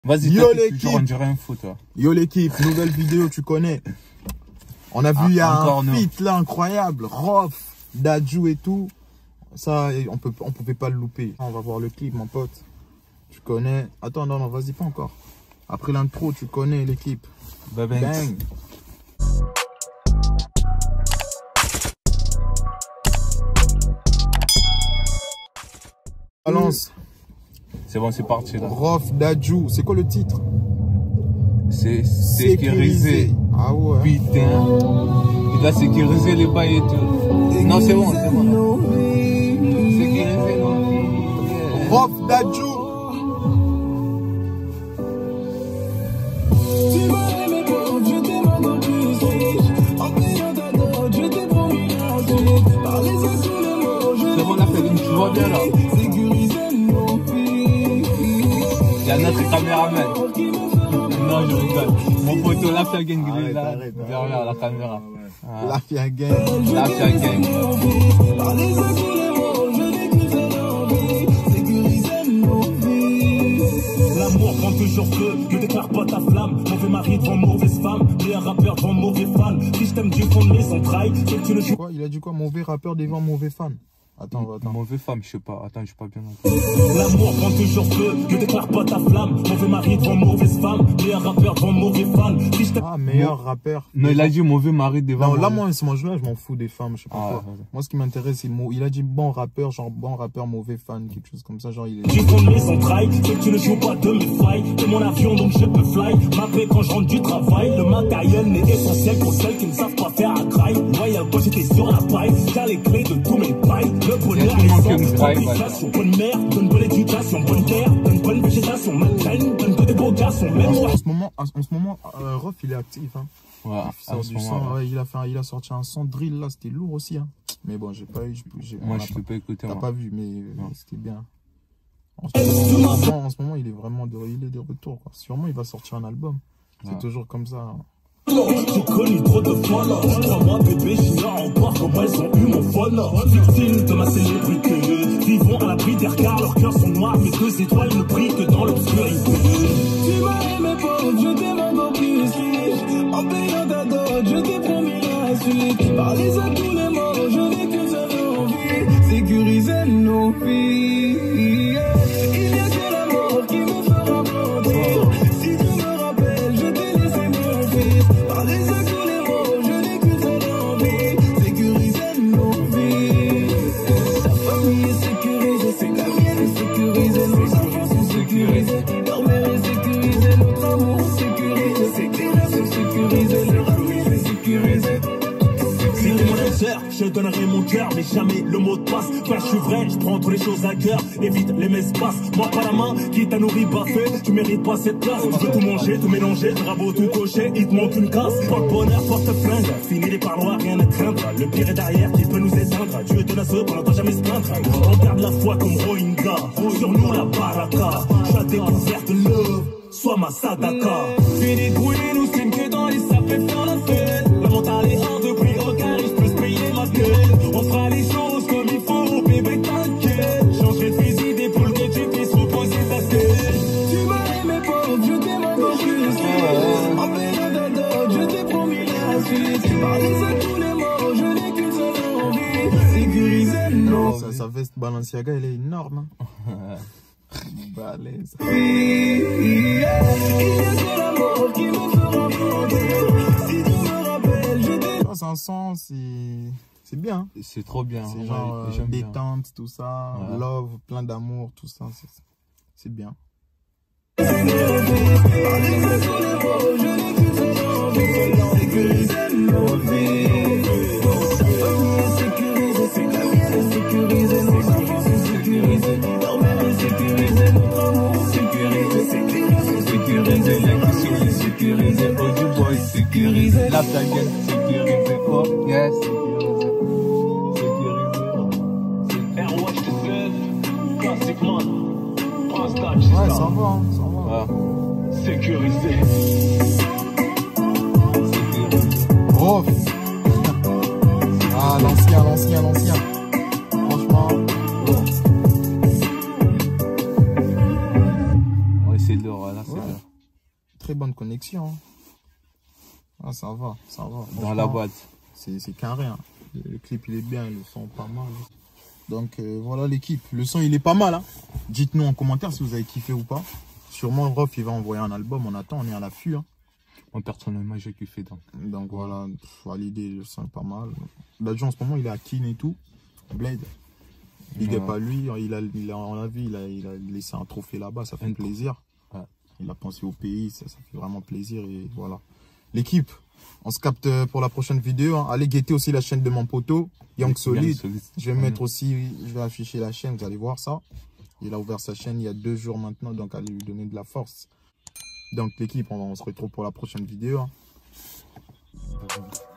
Vas-y, yo l'équipe, on dirait un fou, toi. Yo l'équipe, nouvelle vidéo, tu connais. On a vu, il y a un feat là incroyable, Rof, Dadju et tout. Ça, on pouvait pas le louper. On va voir le clip, mon pote. Tu connais. Attends, non, vas-y, pas encore. Après l'intro, tu connais l'équipe. Bang. Balance. C'est bon, c'est parti là. Rof, Dadju, c'est quoi le titre? C'est sécurisé. Ah ouais. Putain. Il va sécuriser les bails et tout. Non, c'est bon, c'est bon. Sécuriser nos vies. Rof, Dadju. C'est bon, la fait, tu vois bien là. Il y a notre caméraman. Non, je rigole. Mon poteau, la Fia Gang, il est là, derrière la caméra. La Fia Gang. La Fia Gang. L'amour prend toujours feu, ne déclare pas ta flamme. Mauvais mari devant mauvaise femme, meilleur rappeur devant mauvais fan. Si je t'aime du fond de mes entrailles, c'est que tu ne joues quoi. Il a dit quoi? Mauvais rappeur devant mauvais fan. Attends. Mauvais femme, je sais pas. Attends, je pas bien entendu. L'amour prend toujours feu, ne déclare pas ta flamme. Mauvais mari devant mauvaise femme, meilleur rappeur devant mauvais fan. Si je ah, meilleur rappeur. Non, il a dit mauvais mari devant. Non, là, moi, je m'en fous des femmes, je sais pas quoi. Ouais. Moi, ce qui m'intéresse, c'est il a dit bon rappeur, genre bon rappeur, mauvais fan, quelque chose comme ça, genre il est. Du fond de mes entrailles, c'est que tu ne joues pas de mes failles. T'es mon avion, donc je peux fly. M'appeler quand je rentre du travail. Le matériel n'est essentiel pour celles qui ne savent pas faire à craille. Voyage, quand j'étais sur la paille, t'as les clés de tous mes pailles. Le bonheur est bonne mère, donne bonne éducation, bonne terre, donne bonne végétation, maintienne, donne que des beaux garçons. En ce moment, Rof, il est actif, hein. Ouais, il a sorti un son drill là, c'était lourd aussi, hein. Mais bon, j'ai pas eu, moi je l'ai pas écouté. T'as pas vu, mais c'était bien. En ce moment, il est vraiment de retour, quoi. Sûrement, il va sortir un album. C'est toujours comme ça. Hein. J'ai connu trop de folles. Crois-moi bébé, j'ignore encore comment elles ont eu mon phone. Victime de ma célébrité, vivons à l'abri des regards. Leurs cœurs sont noirs, mes 2 étoiles ne brillent que dans l'obscurité. Tu m'as aimé pauvre, je t'aime encore plus riche. En payant ta dot, je t'ai promis la suite. Parlez à tous les mots, je n'ai qu'une seule envie, sécuriser nos vies. Il n'y a que la mort qui me fera mentir. Si tu me rappelles, je t'ai laissé mon fils. Parlez à tous les mots, je n'ai qu'une seule envie, sécuriser nos vies. Ta famille est sécurisée, c'est la mienne est sécurisée. Nos enfants sont sécurisés, leur mère est sécurisée. Notre amour est sécurisé, c'est clair, c'est sécurisé. Leur famille est sécurisée. Si t'es mon âme, je donnerai mon cœur, mais jamais le mot de passe. Quand je suis vrai, je prends toutes les choses à cœur. Évite les mespaces, moi pas la main, qui t'a nourri baffé. Tu mérites pas cette place. Je veux tout manger, tout mélanger, bravo, tout cocher. Il te manque une casse. Porte bonheur, porte flingue. Fini les parois, rien à craindre. Le pire est derrière qui peut nous éteindre. Dieu te laisse, on n'entend jamais se plaindre. On garde la foi comme Rohingya. Sur nous la baraka. La découverte de love, sois ma sadaka. Fini de brûler, nous signe que dans les sapes et faire la fête. Le mental est hors de prix, au carré, je peux se payer ma gueule. On fera les choses comme il faut, bébé, t'inquiète. Changer de fusil d'épaule que tu puisses reposer ta tête. Tu m'as aimé pauvre, je t'ai encore plus. En payant ta dot, je t'ai promis la suite. Parlez à tous les mots, je n'ai qu'une seule envie, sécuriser nos vies. Sa veste Balenciaga, elle est énorme, hein. Balèze. Il y a que la mort qui me fera mentir. Si tu me rappelles, je t'ai... C'est un son, c'est bien. C'est trop bien. C'est genre détente, tout ça, love, plein d'amour, tout ça. C'est bien. La Fia Gang, sécurisé, quoi. Yes, ouais, ça va. Sécurisé. Rof. Ah, l'ancien. Franchement. Ouais, c'est lourd, là, c'est lourd. très bonne connexion. Hein. Ah, ça va, ça va. Dans la boîte. C'est carré. Hein. Le clip, il est bien, le son pas mal. Donc, voilà l'équipe. Le son, il est pas mal. Hein. Dites-nous en commentaire si vous avez kiffé ou pas. Sûrement, Rof, il va envoyer un album. On attend, on est à l'affût. Hein. Moi, personnellement, j'ai kiffé. Donc, voilà, validé, le son est pas mal. Là, en ce moment, il est à Kin et tout. Blade. Big up à lui. On l'a vu, il a laissé un trophée là-bas. Ça fait plaisir. Ouais. Il a pensé au pays. Ça fait vraiment plaisir. Et voilà. L'équipe, on se capte pour la prochaine vidéo. Hein. Allez guetter aussi la chaîne de mon poteau, Young Solid. Je vais mettre aussi, je vais afficher la chaîne, vous allez voir ça. Il a ouvert sa chaîne il y a 2 jours maintenant, donc allez lui donner de la force. Donc l'équipe, on se retrouve pour la prochaine vidéo. Hein.